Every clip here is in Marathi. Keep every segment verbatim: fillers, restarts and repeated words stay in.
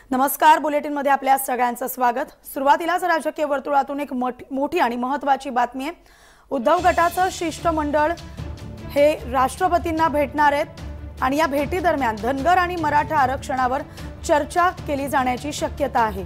नमस्कार, बुलेटिनमध्ये आपल्या सगळ्यांचं स्वागत। सुरुवातीलाच राजकीय वर्तुळातून एक मोठी आणि महत्त्वाची बातमी आहे। उद्धव गटाचं शिष्टमंडळ हे राष्ट्रपतींना भेटणार आहेत आणि या भेटी दरम्यान धनगर आणि मराठा आरक्षणावर चर्चा केली जाण्याची शक्यता आहे।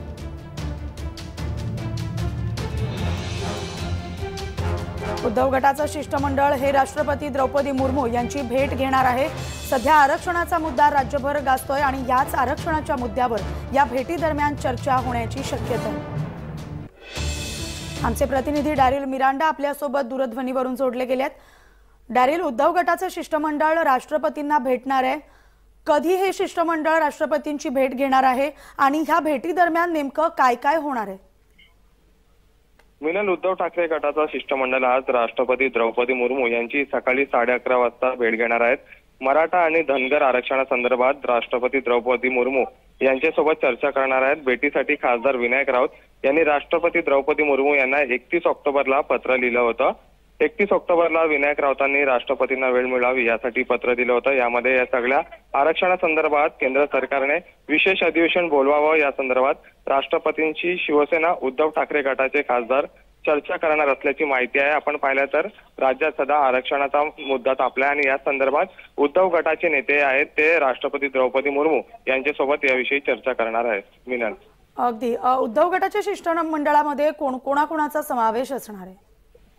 उद्धव गटाचं शिष्टमंडळ हे राष्ट्रपती द्रौपदी मुर्मू यांची भेट घेणार आहे। सध्या आरक्षणाचा मुद्दा राज्यभर गाजतोय आणि याच आरक्षणाच्या मुद्द्यावर या भेटी दरम्यान चर्चा होण्याची शक्यता आहे। आमचे प्रतिनिधी डॅरिल मिरांडा आपल्या सोबत दूरध्वनीवरून जोडले गेलेत। डॅरिल, उद्धव गटाचं शिष्टमंडळ राष्ट्रपतींना भेटणार आहे। कधी हे शिष्टमंडळ राष्ट्रपतींची भेट घेणार आहे आणि ह्या भेटी दरम्यान नेमकं काय काय होणार आहे? मिलन, उद्धव ठाकरे गटाचा शिष्टमंडळ आज राष्ट्रपती द्रौपदी मुर्मू यांची सकाळी साडे अकरा वाजता भेट घेणार आहेत। मराठा आणि धनगर आरक्षणासंदर्भात राष्ट्रपती द्रौपदी मुर्मू यांच्यासोबत चर्चा करणार आहेत। भेटीसाठी खासदार विनायक राऊत यांनी राष्ट्रपती द्रौपदी मुर्मू यांना एकतीस ऑक्टोबरला पत्र लिहिलं होतं। एकतीस ऑक्टोबरला विनायक राऊतांनी राष्ट्रपतींना वेळ मिळावी यासाठी पत्र दिलं होतं। यामध्ये या सगळ्या आरक्षणासंदर्भात केंद्र सरकारने विशेष अधिवेशन बोलवावं या संदर्भात राष्ट्रपतींची शिवसेना उद्धव ठाकरे गटाचे खासदार चर्चा करणार असल्याची माहिती आहे। आपण पाहिलं तर राज्यात सध्या आरक्षणाचा मुद्दा तापला आणि या संदर्भात उद्धव गटाचे नेते आहेत ते राष्ट्रपती द्रौपदी मुर्मू यांच्यासोबत याविषयी चर्चा करणार आहेत। मिलन, अगदी उद्धव गटाच्या शिष्टमंडळामध्ये कोण कोणाकोणाचा समावेश असणार आहे?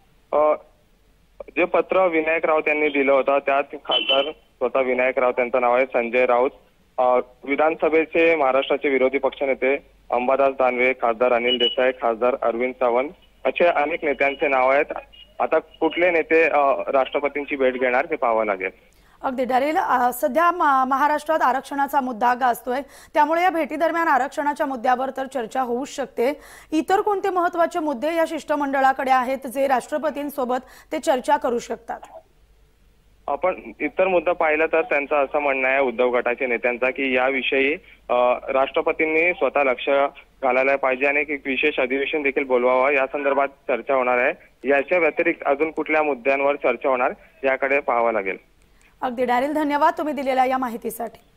जे पत्र विनायक राऊत यांनी दिलं होतं त्यात खासदार स्वतः विनायक राऊत यांचं नाव आहे, संजय राऊत, विधानसभेचे महाराष्ट्राचे विरोधी पक्षनेते अंबादास दानवे, खासदार अनिल देसाई, खासदार अरविंद सावंत असे अनेक नेत्यांचे नाव आहेत। आता कुठले नेते राष्ट्रपतींची भेट घेणार हे पाहावं लागेल। अगदी डॅरिल, सध्या महाराष्ट्रात आरक्षणाचा मुद्दा गाजतोय, त्यामुळे या भेटी दरम्यान आरक्षणाच्या मुद्द्यावर तर चर्चा होऊ शकते। इतर कोणते महत्त्वाचे मुद्दे या शिष्टमंडळाकडे आहेत जे राष्ट्रपतींसोबत ते चर्चा करू शकतात? आपण इतर मुद्दा पाहिला तर त्यांचं असं म्हणणं आहे उद्धव गटाच्या नेत्यांचा की याविषयी राष्ट्रपतींनी स्वतः लक्ष घालायला पाहिजे आणि एक विशेष अधिवेशन देखील बोलवावं या संदर्भात चर्चा होणार आहे। याच्या व्यतिरिक्त अजून कुठल्या मुद्द्यांवर चर्चा होणार याकडे पाहावं लागेल। अगदी डॅरिल, धन्यवाद तुम्ही दिलेल्या या माहितीसाठी।